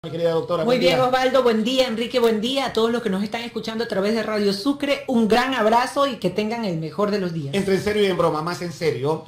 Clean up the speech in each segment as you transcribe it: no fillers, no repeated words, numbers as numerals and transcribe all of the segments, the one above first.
Mi querida doctora, Muy bien, día. Osvaldo, buen día, Enrique, buen día a todos los que nos están escuchando a través de Radio Sucre. Un gran abrazo y que tengan el mejor de los días. Entre en serio y en broma, más en serio,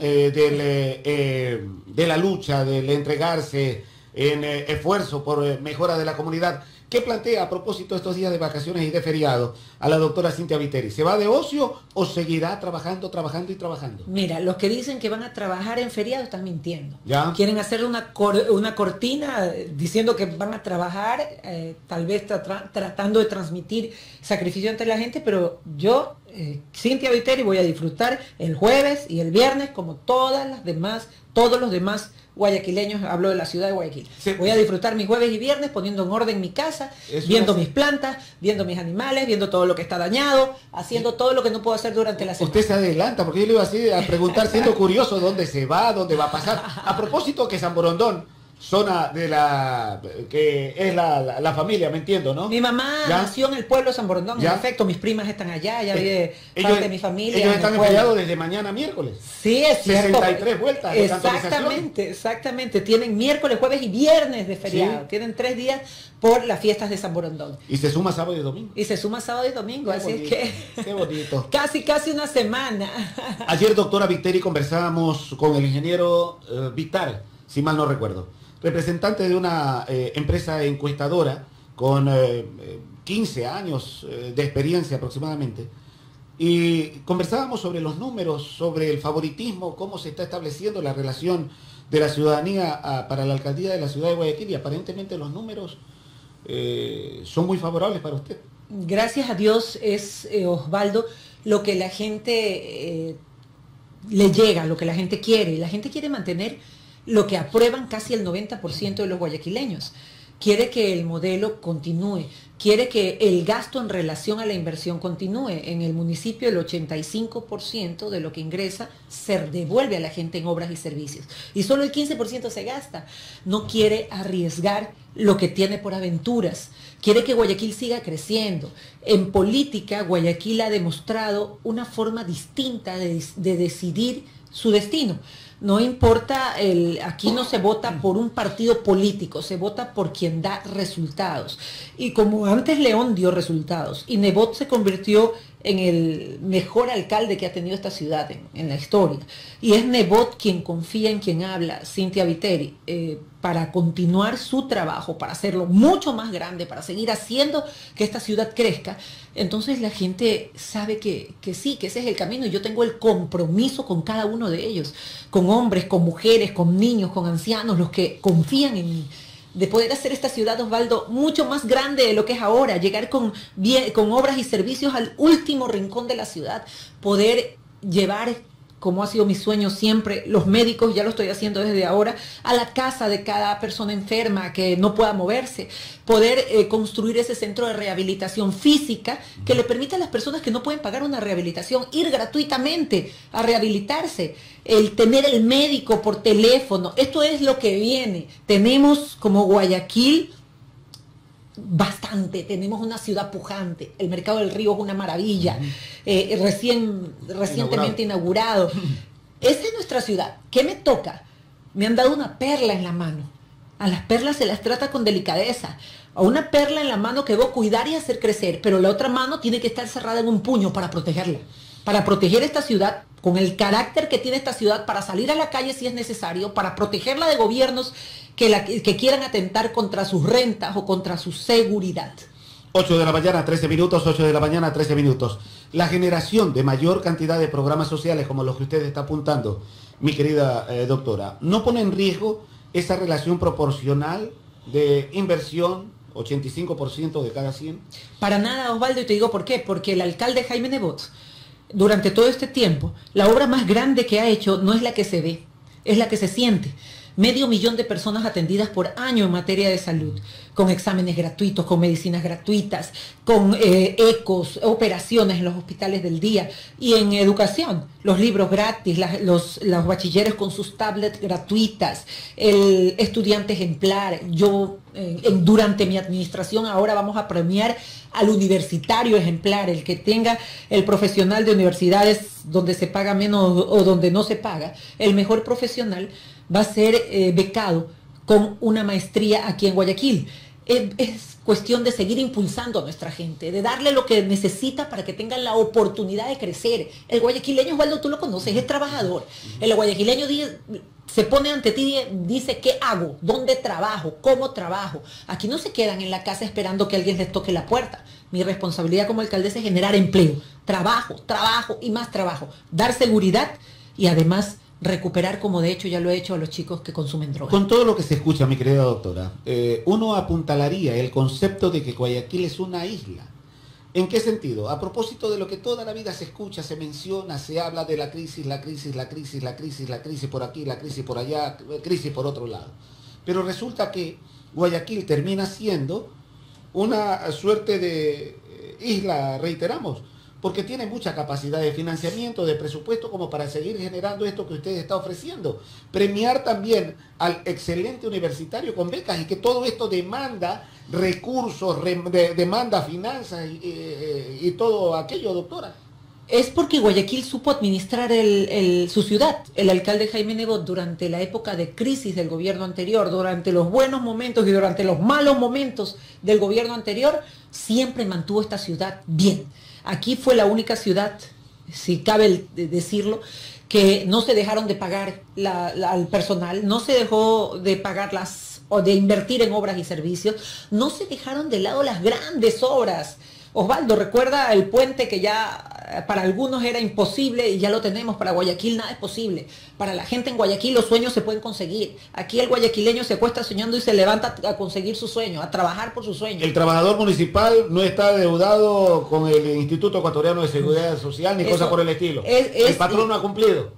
de la lucha, del entregarse en esfuerzo por mejora de la comunidad. ¿Qué plantea a propósito de estos días de vacaciones y de feriado a la doctora Cintia Viteri? ¿Se va de ocio o seguirá trabajando y trabajando? Mira, los que dicen que van a trabajar en feriado están mintiendo. ¿Ya? Quieren hacer una cortina diciendo que van a trabajar, tal vez tratando de transmitir sacrificio ante la gente, pero yo, Cintia Viteri, voy a disfrutar el jueves y el viernes como todos los demás guayaquileños. Hablo de la ciudad de Guayaquil. Sí. Voy a disfrutar mis jueves y viernes poniendo en orden mi casa, viendo mis plantas, viendo mis animales, viendo todo lo que está dañado, haciendo todo lo que no puedo hacer durante la semana. Usted se adelanta, porque yo le iba así a preguntar, siendo curioso dónde se va, dónde va a pasar. A propósito que San Borondón, zona de que es la familia, me entiendo, ¿no? Mi mamá nació en el pueblo de San Borondón, en efecto, mis primas están allá, ya vive parte de mi familia. Ellos están en feriado desde mañana miércoles. Sí, es cierto. 63 vueltas. Exactamente. Tienen miércoles, jueves y viernes de feriado. Sí. Tienen 3 días por las fiestas de San Borondón. Y se suma sábado y domingo. Qué así bonito, es que... Qué bonito. casi una semana. Ayer, doctora Viteri, conversábamos con el ingeniero Vitar, si mal no recuerdo, representante de una empresa encuestadora con 15 años de experiencia aproximadamente, y conversábamos sobre los números, sobre el favoritismo, cómo se está estableciendo la relación de la ciudadanía para la alcaldía de la ciudad de Guayaquil, y aparentemente los números son muy favorables para usted. Gracias a Dios es, Osvaldo, lo que la gente le llega, lo que la gente quiere, y la gente quiere mantener lo que aprueban casi el 90% de los guayaquileños. Quiere que el modelo continúe, quiere que el gasto en relación a la inversión continúe. En el municipio el 85% de lo que ingresa se devuelve a la gente en obras y servicios. Y solo el 15% se gasta. No quiere arriesgar lo que tiene por aventuras. Quiere que Guayaquil siga creciendo. En política, Guayaquil ha demostrado una forma distinta de decidir su destino. No importa, aquí no se vota por un partido político, se vota por quien da resultados. Y como antes León dio resultados y Nebot se convirtió en el mejor alcalde que ha tenido esta ciudad en la historia, y es Nebot quien confía en quien habla, Cintia Viteri, para continuar su trabajo, para hacerlo mucho más grande, para seguir haciendo que esta ciudad crezca. Entonces la gente sabe que sí, que ese es el camino, y yo tengo el compromiso con cada uno de ellos, con hombres, con mujeres, con niños, con ancianos, los que confían en mí, de poder hacer esta ciudad, Osvaldo, mucho más grande de lo que es ahora, llegar con obras y servicios al último rincón de la ciudad, poder llevar, como ha sido mi sueño siempre, los médicos, ya lo estoy haciendo desde ahora, a la casa de cada persona enferma que no pueda moverse, poder construir ese centro de rehabilitación física que le permita a las personas que no pueden pagar una rehabilitación ir gratuitamente a rehabilitarse, el tener el médico por teléfono. Esto es lo que viene. Tenemos como Guayaquil bastante, tenemos una ciudad pujante, el Mercado del Río es una maravilla, recientemente inaugurado. Esa es nuestra ciudad. ¿Qué me toca? Me han dado una perla en la mano. A las perlas se las trata con delicadeza. A una perla en la mano que debo cuidar y hacer crecer, pero la otra mano tiene que estar cerrada en un puño para protegerla, para proteger esta ciudad con el carácter que tiene esta ciudad, para salir a la calle si es necesario, para protegerla de gobiernos que quieran atentar contra sus rentas o contra su seguridad. 8 de la mañana, 13 minutos, 8 de la mañana, 13 minutos. La generación de mayor cantidad de programas sociales como los que usted está apuntando, mi querida doctora, ¿no pone en riesgo esa relación proporcional de inversión, 85% de cada 100? Para nada, Osvaldo, y te digo por qué. Porque el alcalde Jaime Nebot, durante todo este tiempo, la obra más grande que ha hecho no es la que se ve, es la que se siente. 500,000 de personas atendidas por año en materia de salud, con exámenes gratuitos, con medicinas gratuitas, con ecos, operaciones en los hospitales del día, y en educación, los libros gratis, los bachilleres con sus tablets gratuitas, el estudiante ejemplar. Yo, durante mi administración, ahora vamos a premiar al universitario ejemplar, el que tenga el profesional de universidades donde se paga menos o donde no se paga, el mejor profesional va a ser becado con una maestría aquí en Guayaquil. es cuestión de seguir impulsando a nuestra gente, de darle lo que necesita para que tengan la oportunidad de crecer. El guayaquileño, Osvaldo, tú lo conoces, es trabajador. El guayaquileño se pone ante ti y dice, ¿qué hago? ¿Dónde trabajo? ¿Cómo trabajo? Aquí no se quedan en la casa esperando que alguien les toque la puerta. Mi responsabilidad como alcaldesa es generar empleo, trabajo, trabajo y más trabajo, dar seguridad y además recuperar, como de hecho ya lo he hecho, a los chicos que consumen drogas. Con todo lo que se escucha, mi querida doctora, uno apuntalaría el concepto de que Guayaquil es una isla. ¿En qué sentido? A propósito de lo que toda la vida se escucha, se menciona, se habla de la crisis, la crisis, la crisis, la crisis, la crisis por aquí, la crisis por allá, crisis por otro lado. Pero resulta que Guayaquil termina siendo una suerte de isla, reiteramos, porque tiene mucha capacidad de financiamiento, de presupuesto, como para seguir generando esto que usted está ofreciendo. Premiar también al excelente universitario con becas, y que todo esto demanda recursos, demanda finanzas y todo aquello, doctora. Es porque Guayaquil supo administrar su ciudad. El alcalde Jaime Nebot, durante la época de crisis del gobierno anterior, durante los buenos momentos y durante los malos momentos del gobierno anterior, siempre mantuvo esta ciudad bien. Aquí fue la única ciudad, si cabe decirlo, que no se dejaron de pagar al personal, no se dejó de pagarlas o de invertir en obras y servicios, no se dejaron de lado las grandes obras. Osvaldo, recuerda el puente que ya para algunos era imposible y ya lo tenemos. Para Guayaquil nada es posible. Para la gente en Guayaquil los sueños se pueden conseguir. Aquí el guayaquileño se acuesta soñando y se levanta a conseguir su sueño, a trabajar por su sueño. El trabajador municipal no está adeudado con el Instituto Ecuatoriano de Seguridad Social ni cosa por el estilo. El patrón no ha cumplido.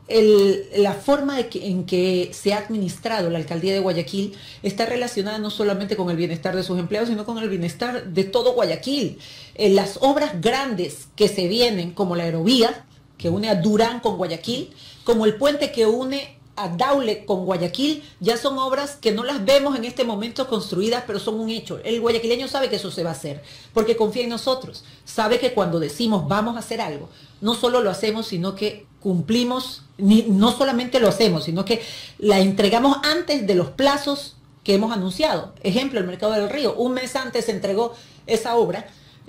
La forma en que se ha administrado la alcaldía de Guayaquil está relacionada no solamente con el bienestar de sus empleados, sino con el bienestar de todo Guayaquil. Las obras grandes que se vienen, como la aerovía, que une a Durán con Guayaquil, como el puente que une a Daule con Guayaquil, ya son obras que no las vemos en este momento construidas, pero son un hecho. El guayaquileño sabe que eso se va a hacer, porque confía en nosotros. Sabe que cuando decimos vamos a hacer algo, no solo lo hacemos, sino que cumplimos, no solamente lo hacemos, sino que la entregamos antes de los plazos que hemos anunciado. Ejemplo, el Mercado del Río, un mes antes se entregó esa obra.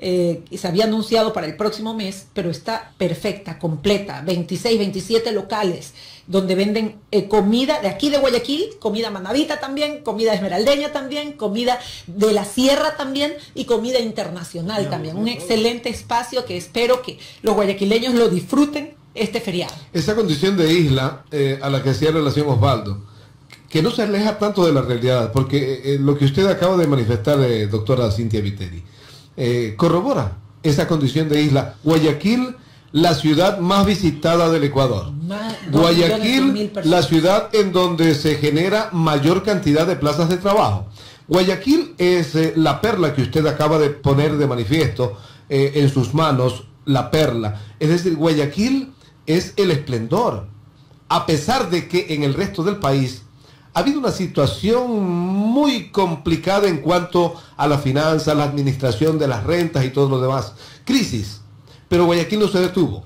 Se había anunciado para el próximo mes, pero está perfecta, completa, 26, 27 locales, donde venden comida de aquí de Guayaquil, comida manabita también, comida esmeraldeña también, comida de la sierra también y comida internacional también. Un excelente espacio que espero que los guayaquileños lo disfruten este feriado. Esa condición de isla a la que hacía relación Osvaldo, que no se aleja tanto de la realidad, porque lo que usted acaba de manifestar, doctora Cintia Viteri, corrobora esa condición de isla. Guayaquil, la ciudad más visitada del Ecuador. Guayaquil, la ciudad en donde se genera mayor cantidad de plazas de trabajo. Guayaquil es la perla que usted acaba de poner de manifiesto en sus manos, la perla. Es decir, Guayaquil es el esplendor, a pesar de que en el resto del país ha habido una situación muy complicada en cuanto a la finanza, la administración de las rentas y todo lo demás. Crisis. Pero Guayaquil no se detuvo.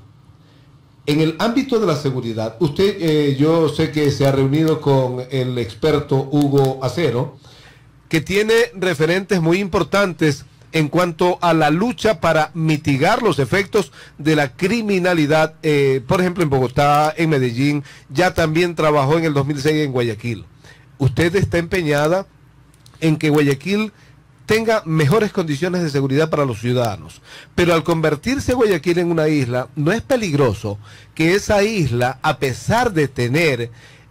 En el ámbito de la seguridad, usted, yo sé que se ha reunido con el experto Hugo Acero, que tiene referentes muy importantes en cuanto a la lucha para mitigar los efectos de la criminalidad, por ejemplo en Bogotá, en Medellín, ya también trabajó en el 2006 en Guayaquil. Usted está empeñada en que Guayaquil tenga mejores condiciones de seguridad para los ciudadanos, pero al convertirse Guayaquil en una isla, ¿no es peligroso que esa isla, a pesar de tener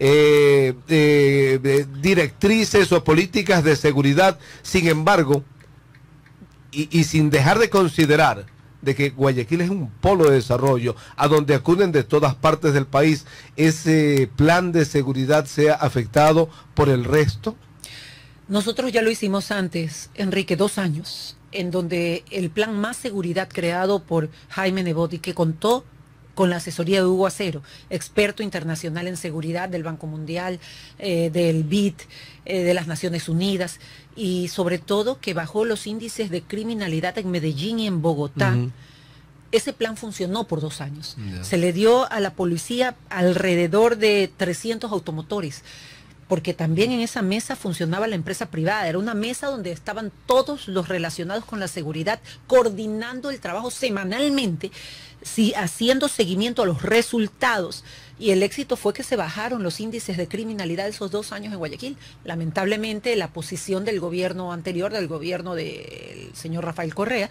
directrices o políticas de seguridad, sin embargo, y sin dejar de considerar de que Guayaquil es un polo de desarrollo a donde acuden de todas partes del país, ese plan de seguridad sea afectado por el resto? Nosotros ya lo hicimos antes, Enrique, 2 años, en donde el plan Más Seguridad creado por Jaime Nebot y que contó con la asesoría de Hugo Acero, experto internacional en seguridad del Banco Mundial, del BID, de las Naciones Unidas, y sobre todo que bajó los índices de criminalidad en Medellín y en Bogotá. Ese plan funcionó por 2 años. Se le dio a la policía alrededor de 300 automotores. porque también en esa mesa funcionaba la empresa privada. Era una mesa donde estaban todos los relacionados con la seguridad, coordinando el trabajo semanalmente, sí, haciendo seguimiento a los resultados. Y el éxito fue que se bajaron los índices de criminalidad esos 2 años en Guayaquil. Lamentablemente, la posición del gobierno anterior, del gobierno del señor Rafael Correa,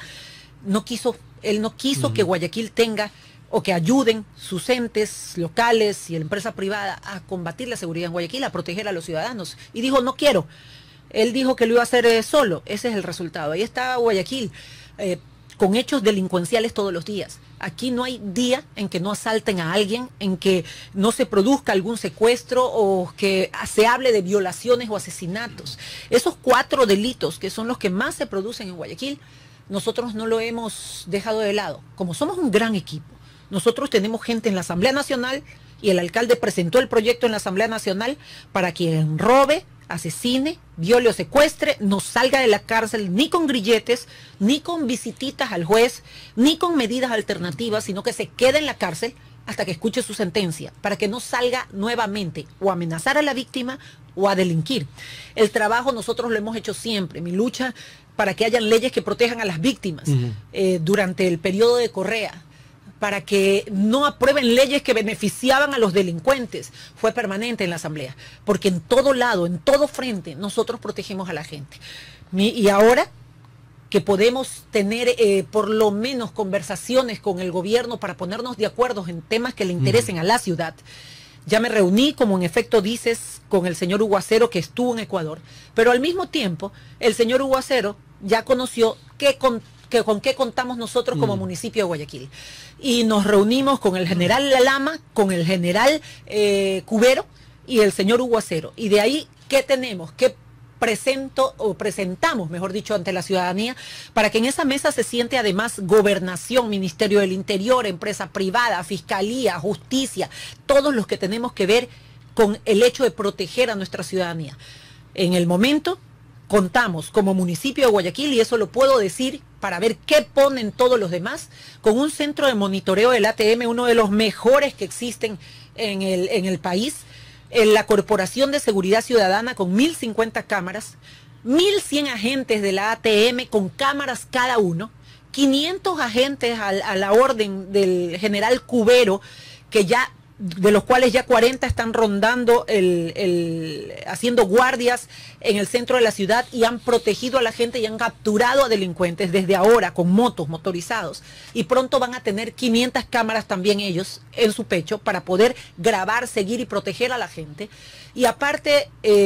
él no quiso que Guayaquil tenga o que ayuden sus entes locales y la empresa privada a combatir la seguridad en Guayaquil, a proteger a los ciudadanos. Y dijo, no quiero. Él dijo que lo iba a hacer solo. Ese es el resultado. Ahí está Guayaquil, con hechos delincuenciales todos los días. Aquí no hay día en que no asalten a alguien, en que no se produzca algún secuestro o que se hable de violaciones o asesinatos. Esos 4 delitos que son los que más se producen en Guayaquil, nosotros no lo hemos dejado de lado. Como somos un gran equipo, nosotros tenemos gente en la Asamblea Nacional y el alcalde presentó el proyecto en la Asamblea Nacional para quien robe, asesine, viole o secuestre, no salga de la cárcel ni con grilletes, ni con visititas al juez, ni con medidas alternativas, sino que se quede en la cárcel hasta que escuche su sentencia, para que no salga nuevamente o a amenazar a la víctima o a delinquir. El trabajo nosotros lo hemos hecho siempre, mi lucha para que hayan leyes que protejan a las víctimas durante el periodo de Correa, para que no aprueben leyes que beneficiaban a los delincuentes, fue permanente en la Asamblea, porque en todo lado, en todo frente, nosotros protegemos a la gente. Y ahora que podemos tener por lo menos conversaciones con el gobierno para ponernos de acuerdo en temas que le interesen a la ciudad, ya me reuní, como en efecto dices, con el señor Hugo Acero, que estuvo en Ecuador, pero al mismo tiempo, el señor Hugo Acero ya conoció con qué contamos nosotros como municipio de Guayaquil. Y nos reunimos con el general Lalama, con el general Cubero y el señor Hugo Acero. Y de ahí, ¿qué tenemos? ¿Qué presentamos, mejor dicho, ante la ciudadanía, para que en esa mesa se siente además gobernación, Ministerio del Interior, empresa privada, fiscalía, justicia, todos los que tenemos que ver con el hecho de proteger a nuestra ciudadanía? En el momento contamos como municipio de Guayaquil, y eso lo puedo decir para ver qué ponen todos los demás, con un centro de monitoreo del ATM, uno de los mejores que existen en el país, en la Corporación de Seguridad Ciudadana con 1050 cámaras, 1100 agentes de la ATM con cámaras cada uno, 500 agentes a la orden del general Cubero, que ya, de los cuales ya 40 están rondando, haciendo guardias en el centro de la ciudad, y han protegido a la gente y han capturado a delincuentes desde ahora con motos motorizados, y pronto van a tener 500 cámaras también ellos en su pecho para poder grabar, seguir y proteger a la gente. Y aparte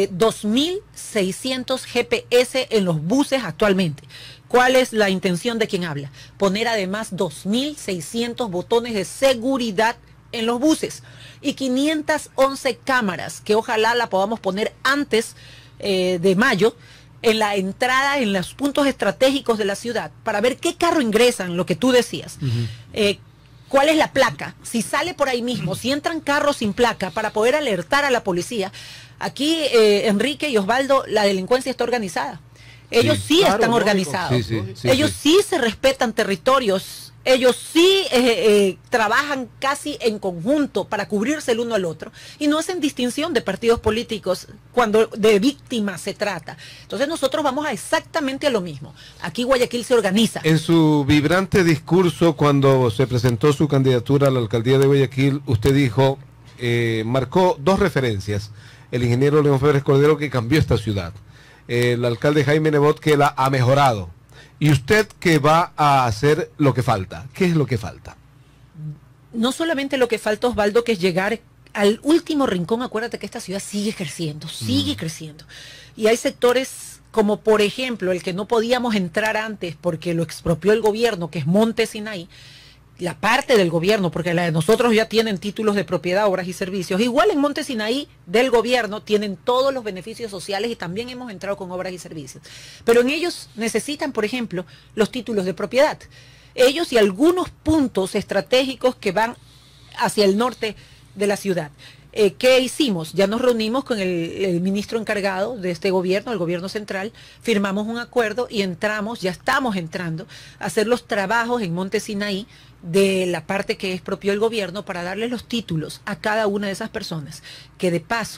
2.600 GPS en los buses actualmente. ¿Cuál es la intención de quien habla? Poner además 2.600 botones de seguridad en los buses y 511 cámaras que ojalá la podamos poner antes de mayo en la entrada, en los puntos estratégicos de la ciudad, para ver qué carro ingresan, lo que tú decías, cuál es la placa, si sale por ahí mismo, si entran carros sin placa, para poder alertar a la policía. Aquí, Enrique y Osvaldo, la delincuencia está organizada. Ellos sí claro, están lógico. organizados. Ellos sí se respetan territorios. Ellos sí trabajan casi en conjunto para cubrirse el uno al otro, y no hacen distinción de partidos políticos cuando de víctimas se trata. Entonces nosotros vamos a exactamente a lo mismo. Aquí Guayaquil se organiza. En su vibrante discurso, cuando se presentó su candidatura a la alcaldía de Guayaquil, usted dijo, marcó 2 referencias: el ingeniero León Febres Cordero, que cambió esta ciudad, el alcalde Jaime Nebot, que la ha mejorado, y usted, que va a hacer lo que falta. ¿Qué es lo que falta? No solamente lo que falta, Osvaldo, que es llegar al último rincón. Acuérdate que esta ciudad sigue creciendo, creciendo. Y hay sectores como, por ejemplo, el que no podíamos entrar antes porque lo expropió el gobierno, que es Monte Sinaí, la parte del gobierno, porque la de nosotros ya tienen títulos de propiedad, obras y servicios. Igual en Monte Sinaí del gobierno tienen todos los beneficios sociales, y también hemos entrado con obras y servicios. Pero en ellos necesitan, por ejemplo, los títulos de propiedad. Ellos y algunos puntos estratégicos que van hacia el norte de la ciudad. ¿Qué hicimos? Ya nos reunimos con el ministro encargado de este gobierno, el gobierno central, firmamos un acuerdo y entramos, ya estamos entrando a hacer los trabajos en Monte Sinaí de la parte que expropió el gobierno, para darle los títulos a cada una de esas personas, que de paso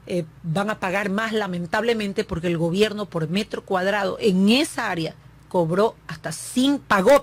van a pagar más lamentablemente porque el gobierno por metro cuadrado en esa área pagó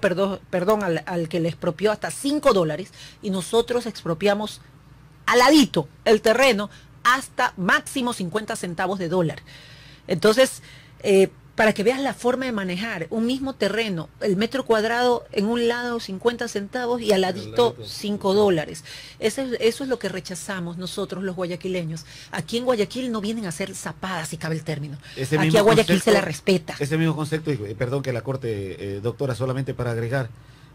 al que le expropió hasta $5 y nosotros expropiamos al ladito el terreno hasta máximo 50 centavos de dólar. Entonces, para que veas la forma de manejar un mismo terreno, el metro cuadrado en un lado 50 centavos y al ladito $5. Eso es lo que rechazamos nosotros los guayaquileños. Aquí en Guayaquil no vienen a hacer zapadas, si cabe el término. Aquí a Guayaquil se la respeta. Ese mismo concepto, y perdón que la corte, doctora, solamente para agregar,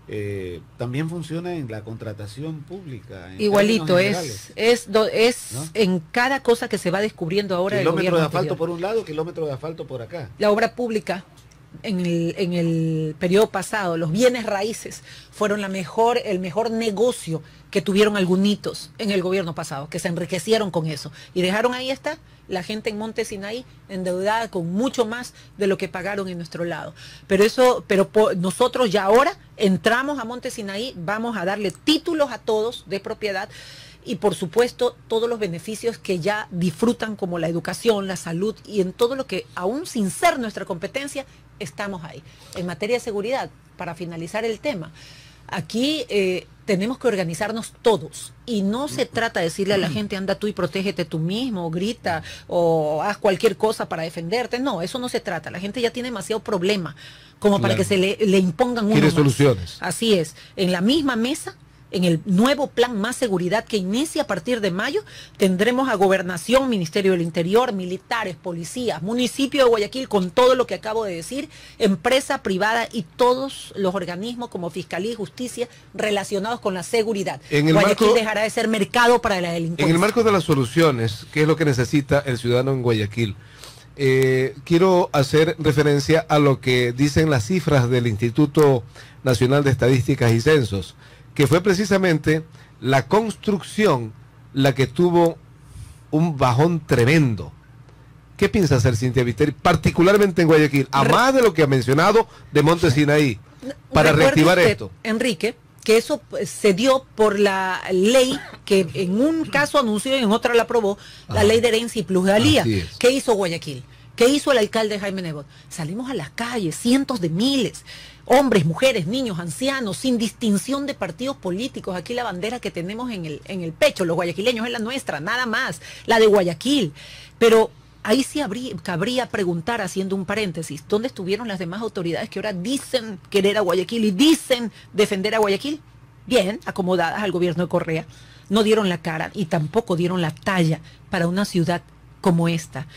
también funciona en la contratación pública. Igualito, ¿no? En cada cosa que se va descubriendo ahora. Kilómetro de asfalto por un lado, kilómetro de asfalto por acá. La obra pública en el periodo pasado, los bienes raíces fueron el mejor negocio que tuvieron algunitos en el gobierno pasado, que se enriquecieron con eso y dejaron ahí está la gente en Monte Sinaí endeudada con mucho más de lo que pagaron en nuestro lado. Pero nosotros ya ahora entramos a Monte Sinaí, vamos a darle títulos a todos de propiedad y por supuesto todos los beneficios que ya disfrutan como la educación, la salud y en todo lo que aún sin ser nuestra competencia estamos ahí. En materia de seguridad, para finalizar el tema, aquí tenemos que organizarnos todos y no se trata de decirle a la gente anda tú y protégete tú mismo, o grita o haz cualquier cosa para defenderte. No, eso no se trata. La gente ya tiene demasiado problema como para que se le impongan uno quiere más. Soluciones. Así es. En la misma mesa, en el nuevo plan Más Seguridad que inicia a partir de mayo, tendremos a Gobernación, Ministerio del Interior, militares, policías, municipio de Guayaquil con todo lo que acabo de decir, empresa privada y todos los organismos como Fiscalía y Justicia relacionados con la seguridad. Guayaquil dejará de ser mercado para la delincuencia. En el marco de las soluciones, ¿qué es lo que necesita el ciudadano en Guayaquil? Quiero hacer referencia a lo que dicen las cifras del Instituto Nacional de Estadísticas y Censos, que fue precisamente la construcción la que tuvo un bajón tremendo. ¿Qué piensa hacer Cynthia Viteri, particularmente en Guayaquil, a más de lo que ha mencionado de Monte Sinaí, para reactivar esto? Enrique, que eso se dio por la ley que en un caso anunció y en otra la aprobó, la ley de herencia y plusvalía. ¿Qué hizo Guayaquil? ¿Qué hizo el alcalde Jaime Nebot? Salimos a las calles, cientos de miles, hombres, mujeres, niños, ancianos, sin distinción de partidos políticos. Aquí la bandera que tenemos en el pecho, los guayaquileños, es la nuestra, nada más, la de Guayaquil. Pero ahí sí cabría preguntar, haciendo un paréntesis, ¿dónde estuvieron las demás autoridades que ahora dicen querer a Guayaquil y dicen defender a Guayaquil? Bien, acomodadas al gobierno de Correa. No dieron la cara y tampoco dieron la talla para una ciudad como esta.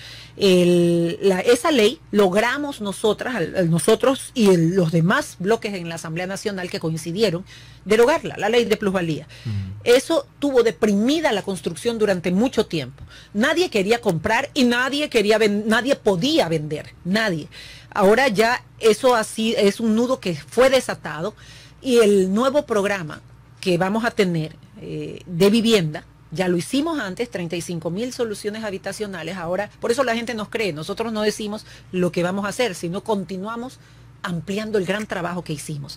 Esa ley logramos nosotros y los demás bloques en la Asamblea Nacional que coincidieron, derogarla, la ley de plusvalía. Eso tuvo deprimida la construcción durante mucho tiempo. Nadie quería comprar y nadie podía vender, nadie. Ahora ya eso así es un nudo que fue desatado y el nuevo programa que vamos a tener de vivienda, ya lo hicimos antes, 35.000 soluciones habitacionales. Ahora, por eso la gente nos cree. Nosotros no decimos lo que vamos a hacer, sino continuamos ampliando el gran trabajo que hicimos.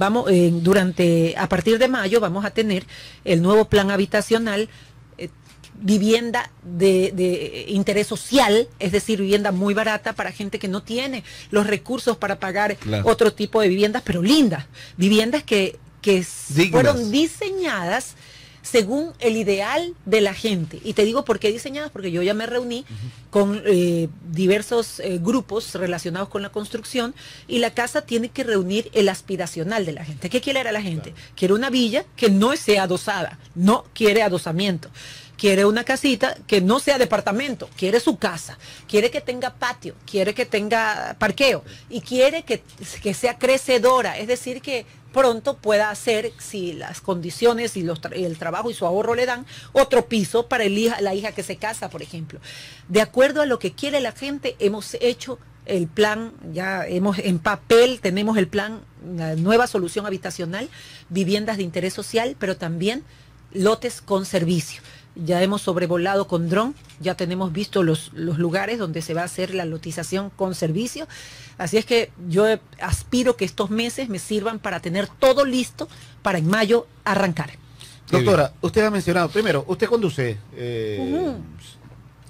A partir de mayo vamos a tener el nuevo plan habitacional, vivienda de interés social, es decir, vivienda muy barata para gente que no tiene los recursos para pagar otro tipo de viviendas, pero lindas. Viviendas que fueron diseñadas según el ideal de la gente. Y te digo por qué diseñadas, porque yo ya me reuní con diversos grupos relacionados con la construcción y la casa tiene que reunir el aspiracional de la gente. ¿Qué quiere la gente? Claro. Quiere una villa que no sea adosada, no quiere adosamiento. Quiere una casita que no sea departamento, quiere su casa, quiere que tenga patio, quiere que tenga parqueo y quiere que sea crecedora, es decir, que pronto pueda hacer, si las condiciones y el trabajo y su ahorro le dan, otro piso para la hija que se casa, por ejemplo. De acuerdo a lo que quiere la gente, hemos hecho el plan, en papel tenemos el plan, la nueva solución habitacional, viviendas de interés social, pero también lotes con servicio. Ya hemos sobrevolado con dron, ya tenemos visto los lugares donde se va a hacer la lotización con servicio. Así es que yo aspiro que estos meses me sirvan para tener todo listo para en mayo arrancar. Doctora, usted ha mencionado, primero, usted conduce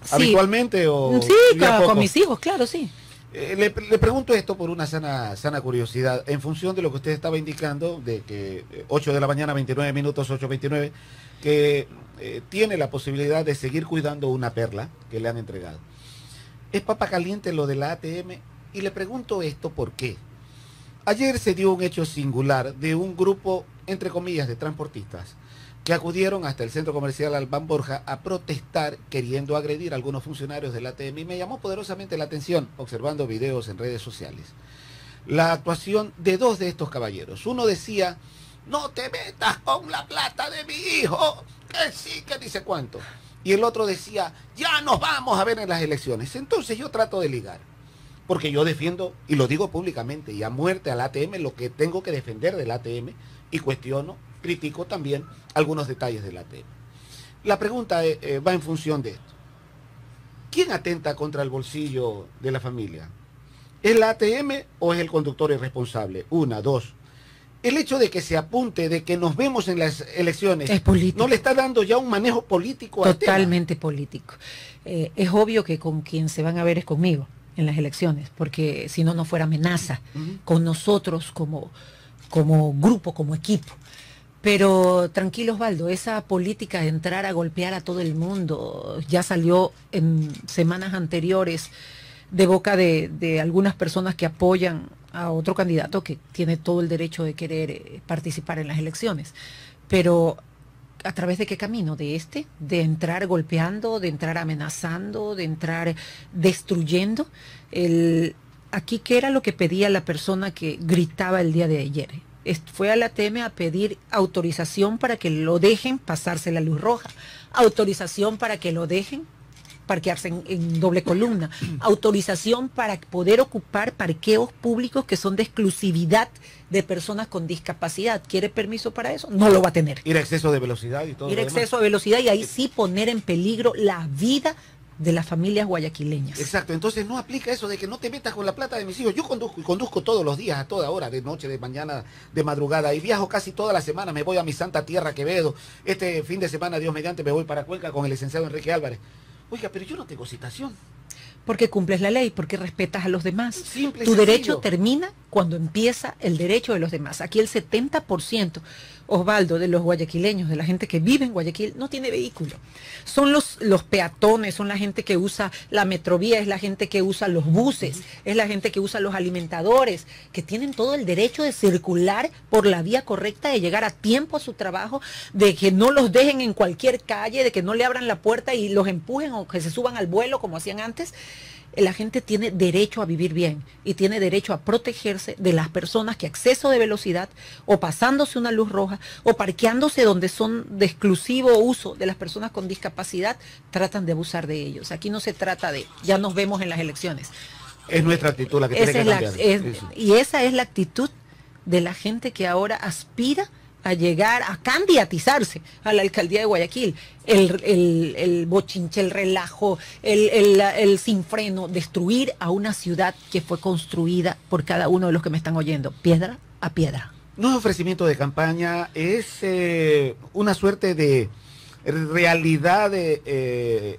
habitualmente o sí, poco? con mis hijos, claro, sí. Le pregunto esto por una sana curiosidad, en función de lo que usted estaba indicando, de que 8 de la mañana, 29 minutos, 8:29, que tiene la posibilidad de seguir cuidando una perla que le han entregado. Es papa caliente lo de la ATM, y le pregunto esto ¿por qué? Ayer se dio un hecho singular de un grupo, entre comillas, de transportistas que acudieron hasta el centro comercial Albán Borja a protestar queriendo agredir a algunos funcionarios del ATM, y me llamó poderosamente la atención observando videos en redes sociales la actuación de dos de estos caballeros. Uno decía: no te metas con la plata de mi hijo, que sí, que dice cuánto, y el otro decía: ya nos vamos a ver en las elecciones. Entonces yo trato de ligar, porque yo defiendo, y lo digo públicamente y a muerte, al ATM, lo que tengo que defender del ATM, y cuestiono, critico también algunos detalles del ATM. La pregunta va en función de esto. ¿Quién atenta contra el bolsillo de la familia? ¿Es la ATM o es el conductor irresponsable? Una, dos. El hecho de que se apunte, de que nos vemos en las elecciones, es político. ¿No le está dando ya un manejo político al tema? Totalmente político. Es obvio que con quien se van a ver es conmigo en las elecciones, porque si no, no fuera amenaza con nosotros como grupo, como equipo. Pero tranquilo, Osvaldo, esa política de entrar a golpear a todo el mundo ya salió en semanas anteriores de boca de algunas personas que apoyan a otro candidato que tiene todo el derecho de querer participar en las elecciones. Pero ¿a través de qué camino? De entrar golpeando, de entrar amenazando, de entrar destruyendo. Aquí, ¿qué era lo que pedía la persona que gritaba el día de ayer? Fue a la ATM a pedir autorización para que lo dejen pasarse la luz roja, autorización para que lo dejen parquearse en doble columna, autorización para poder ocupar parqueos públicos que son de exclusividad de personas con discapacidad. ¿Quiere permiso para eso? No lo va a tener. Ir a exceso de velocidad y todo. Ir a exceso de velocidad, y ahí sí poner en peligro la vida de las familias guayaquileñas. Exacto, entonces no aplica eso de que no te metas con la plata de mis hijos. Yo conduzco todos los días, a toda hora, de noche, de mañana, de madrugada, y viajo casi toda la semana. Me voy a mi santa tierra, Quevedo. Este fin de semana, Dios mediante, me voy para Cuenca con el licenciado Enrique Álvarez. Oiga, pero yo no tengo citación. Porque cumples la ley, porque respetas a los demás. Simple y tu sencillo. derecho termina cuando empieza el derecho de los demás. Aquí el 70%, Osvaldo, de los guayaquileños, de la gente que vive en Guayaquil, no tiene vehículo. Son los peatones, son la gente que usa la metrovía, es la gente que usa los buses, es la gente que usa los alimentadores, que tienen todo el derecho de circular por la vía correcta, de llegar a tiempo a su trabajo, de que no los dejen en cualquier calle, de que no le abran la puerta y los empujen o que se suban al vuelo como hacían antes. La gente tiene derecho a vivir bien y tiene derecho a protegerse de las personas que a exceso de velocidad o pasándose una luz roja o parqueándose donde son de exclusivo uso de las personas con discapacidad, tratan de abusar de ellos. Aquí no se trata de ya nos vemos en las elecciones. Es nuestra actitud la que tiene que cambiar. Y esa es la actitud de la gente que ahora aspira a llegar, a candidatizarse a la alcaldía de Guayaquil. El bochinche, el relajo, el sin freno, destruir a una ciudad que fue construida por cada uno de los que me están oyendo, piedra a piedra. No es ofrecimiento de campaña, es una suerte de realidad de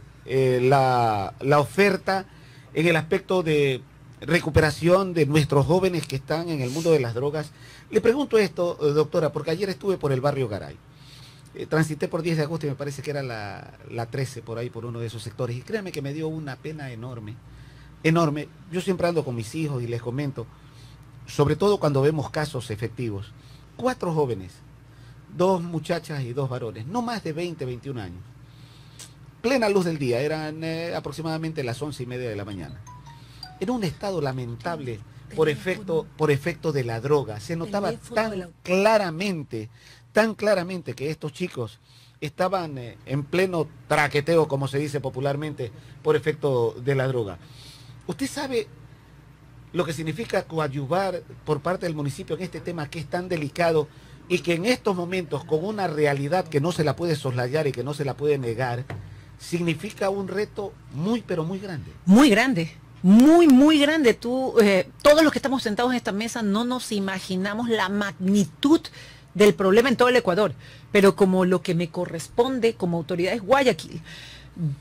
la oferta en el aspecto de recuperación de nuestros jóvenes que están en el mundo de las drogas. Le pregunto esto, doctora, porque ayer estuve por el barrio Garay. Transité por 10 de agosto y me parece que era la 13, por ahí, por uno de esos sectores. Y créanme que me dio una pena enorme, enorme. Yo siempre ando con mis hijos y les comento, sobre todo cuando vemos casos efectivos. 4 jóvenes, 2 muchachas y 2 varones, no más de 20, 21 años. Plena luz del día, eran aproximadamente las 11:30 de la mañana. Era un estado lamentable por efecto de la droga. Se notaba tan claramente que estos chicos estaban en pleno traqueteo, como se dice popularmente, por efecto de la droga. ¿Usted sabe lo que significa coadyuvar por parte del municipio en este tema que es tan delicado y que en estos momentos, con una realidad que no se la puede soslayar y que no se la puede negar, significa un reto muy, pero muy grande? Muy grande. Muy, muy grande. Todos los que estamos sentados en esta mesa no nos imaginamos la magnitud del problema en todo el Ecuador, pero como lo que me corresponde como autoridad es Guayaquil.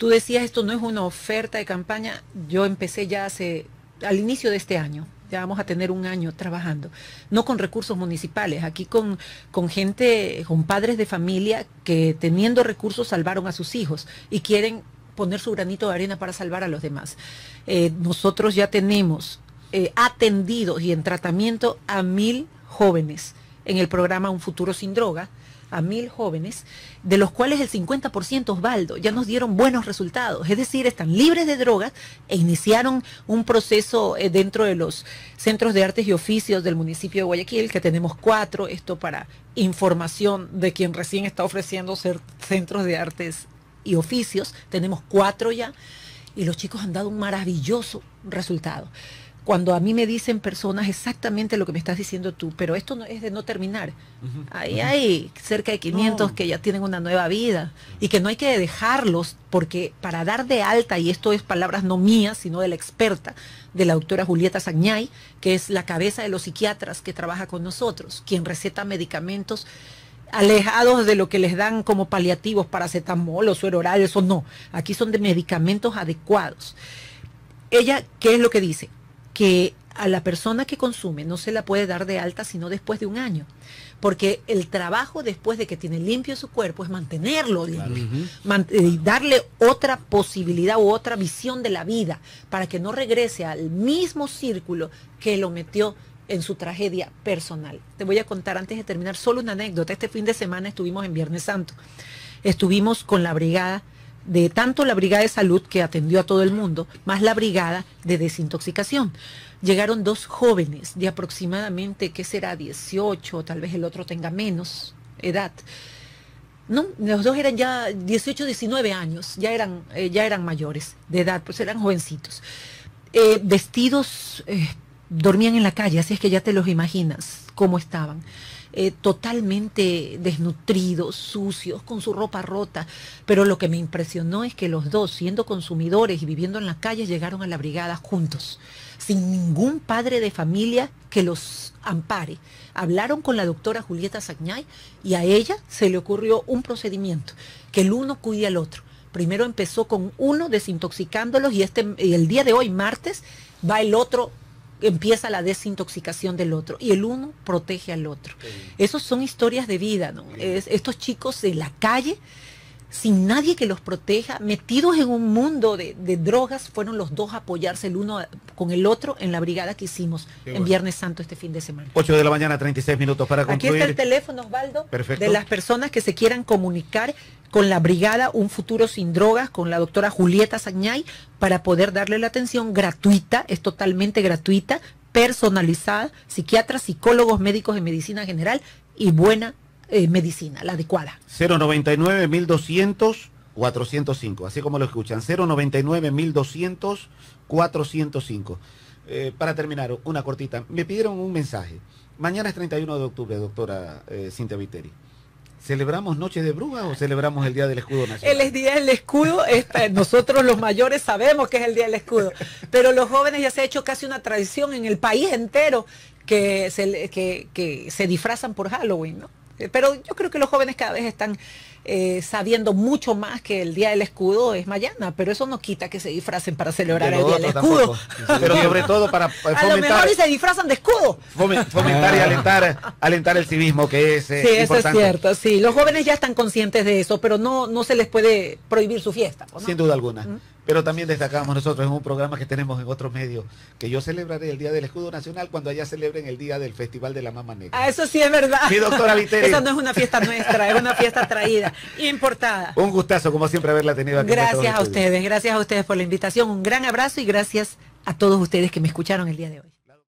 Tú decías, esto no es una oferta de campaña. Yo empecé ya al inicio de este año. Ya vamos a tener un año trabajando, no con recursos municipales, aquí con gente, con padres de familia que teniendo recursos salvaron a sus hijos y quieren poner su granito de arena para salvar a los demás. Nosotros ya tenemos atendidos y en tratamiento a 1000 jóvenes en el programa Un Futuro Sin Droga, a 1000 jóvenes, de los cuales el 50%, Osvaldo, ya nos dieron buenos resultados, es decir, están libres de drogas e iniciaron un proceso dentro de los centros de artes y oficios del municipio de Guayaquil, que tenemos 4, esto para información de quien recién está ofreciendo centros de artes y oficios, tenemos 4 ya, y los chicos han dado un maravilloso resultado. Cuando a mí me dicen personas exactamente lo que me estás diciendo tú, pero esto no es de no terminar. Ahí hay cerca de 500 que ya tienen una nueva vida y que no hay que dejarlos, porque para dar de alta, y esto es palabras no mías, sino de la experta, de la doctora Julieta Sagñay, que es la cabeza de los psiquiatras que trabaja con nosotros, quien receta medicamentos alejados de lo que les dan como paliativos, paracetamol o suero oral, eso no. Aquí son de medicamentos adecuados. Ella, ¿qué es lo que dice? Que a la persona que consume no se la puede dar de alta sino después de un año, porque el trabajo después de que tiene limpio su cuerpo es mantenerlo limpio, y darle otra posibilidad u otra visión de la vida para que no regrese al mismo círculo que lo metió en su tragedia personal. Te voy a contar antes de terminar solo una anécdota. Este fin de semana estuvimos en Viernes Santo, estuvimos con la brigada de tanto la brigada de salud que atendió a todo el mundo, más la brigada de desintoxicación. Llegaron 2 jóvenes de aproximadamente, ¿qué será? 18, tal vez el otro tenga menos edad. No, los 2 eran ya 18, 19 años, ya eran mayores de edad, pues eran jovencitos. Vestidos, dormían en la calle, así es que ya te los imaginas cómo estaban. Totalmente desnutridos, sucios, con su ropa rota, pero lo que me impresionó es que los 2, siendo consumidores y viviendo en la calle, llegaron a la brigada juntos, sin ningún padre de familia que los ampare. Hablaron con la doctora Julieta Sagñay y a ella se le ocurrió un procedimiento, que el uno cuide al otro. Primero empezó con uno desintoxicándolos y el día de hoy, martes, va el otro, empieza la desintoxicación del otro y el uno protege al otro. Esos son historias de vida, ¿no? Estos chicos de la calle, sin nadie que los proteja, metidos en un mundo de drogas, fueron los 2 a apoyarse el uno con el otro en la brigada que hicimos en Viernes Santo este fin de semana. 8 de la mañana, 36 minutos para concluir. Aquí está el teléfono, Osvaldo, perfecto, de las personas que se quieran comunicar con la brigada Un Futuro Sin Drogas, con la doctora Julieta Sagñay, para poder darle la atención gratuita, es totalmente gratuita, personalizada, psiquiatras, psicólogos, médicos de medicina general y buena medicina, la adecuada. 099-1200-405, así como lo escuchan, 099-1200-405. Para terminar, una cortita, me pidieron un mensaje. Mañana es 31 de octubre, doctora Cintia Viteri. ¿Celebramos Noche de Brujas o celebramos el Día del Escudo Nacional? El Día del Escudo, nosotros los mayores sabemos que es el Día del Escudo, pero los jóvenes ya se ha hecho casi una tradición en el país entero que se disfrazan por Halloween, ¿no? Pero yo creo que los jóvenes cada vez están sabiendo mucho más que el Día del Escudo es mañana, pero eso no quita que se disfracen para celebrar el Día del Escudo. Pero sobre todo para fomentar... A lo mejor y se disfrazan de escudo. Fomentar y alentar el civismo, que es sí, eso es cierto, sí. Los jóvenes ya están conscientes de eso, pero no se les puede prohibir su fiesta, ¿no? Sin duda alguna. Pero también destacamos nosotros en un programa que tenemos en otros medios, que yo celebraré el Día del Escudo Nacional cuando allá celebren el Día del Festival de la Mama Negra. Ah, eso sí es verdad. Sí, doctora Viteri. Esa no es una fiesta nuestra, es una fiesta traída, importada. Un gustazo, como siempre, haberla tenido aquí. Gracias a ustedes por la invitación. Un gran abrazo y gracias a todos ustedes que me escucharon el día de hoy.